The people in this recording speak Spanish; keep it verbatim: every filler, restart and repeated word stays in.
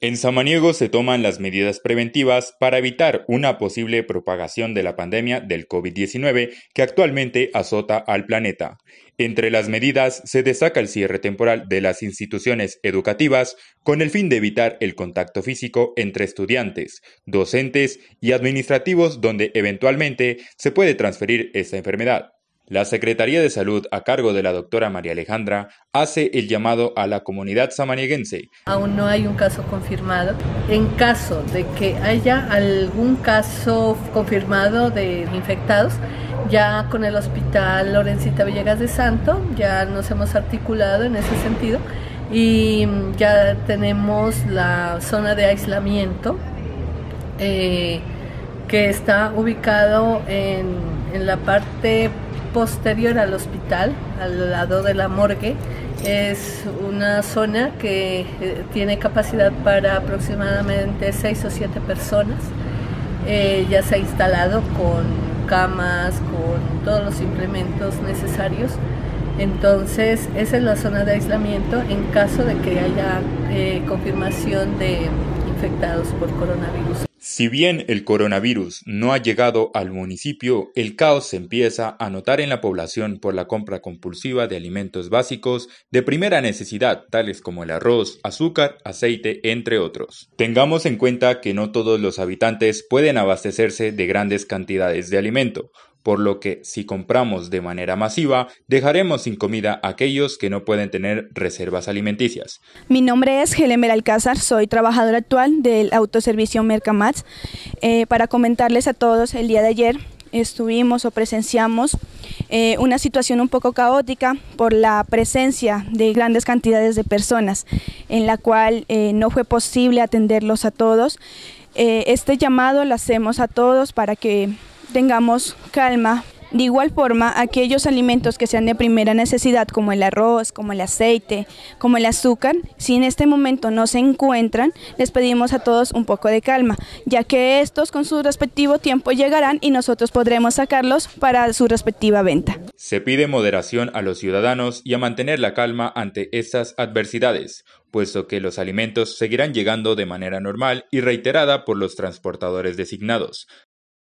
En Samaniego se toman las medidas preventivas para evitar una posible propagación de la pandemia del COVID diecinueve que actualmente azota al planeta. Entre las medidas se destaca el cierre temporal de las instituciones educativas con el fin de evitar el contacto físico entre estudiantes, docentes y administrativos donde eventualmente se puede transferir esta enfermedad. La Secretaría de Salud, a cargo de la doctora María Alejandra, hace el llamado a la comunidad samanieguense. Aún no hay un caso confirmado. En caso de que haya algún caso confirmado de infectados, ya con el Hospital Lorencita Villegas de Santo, ya nos hemos articulado en ese sentido y ya tenemos la zona de aislamiento eh, que está ubicado en, en la parte posterior al hospital, al lado de la morgue. Es una zona que tiene capacidad para aproximadamente seis o siete personas. Eh, ya se ha instalado con camas, con todos los implementos necesarios. Entonces, esa es la zona de aislamiento en caso de que haya eh, confirmación de infectados por coronavirus. Si bien el coronavirus no ha llegado al municipio, el caos se empieza a notar en la población por la compra compulsiva de alimentos básicos de primera necesidad, tales como el arroz, azúcar, aceite, entre otros. Tengamos en cuenta que no todos los habitantes pueden abastecerse de grandes cantidades de alimento, por lo que si compramos de manera masiva, dejaremos sin comida a aquellos que no pueden tener reservas alimenticias. Mi nombre es Helen Alcázar, soy trabajadora actual del autoservicio Mercamats. Eh, para comentarles a todos, el día de ayer estuvimos o presenciamos eh, una situación un poco caótica por la presencia de grandes cantidades de personas, en la cual eh, no fue posible atenderlos a todos. Eh, este llamado lo hacemos a todos para que tengamos calma. De igual forma, aquellos alimentos que sean de primera necesidad, como el arroz, como el aceite, como el azúcar, si en este momento no se encuentran, les pedimos a todos un poco de calma, ya que estos con su respectivo tiempo llegarán y nosotros podremos sacarlos para su respectiva venta. Se pide moderación a los ciudadanos y a mantener la calma ante estas adversidades, puesto que los alimentos seguirán llegando de manera normal y reiterada por los transportadores designados.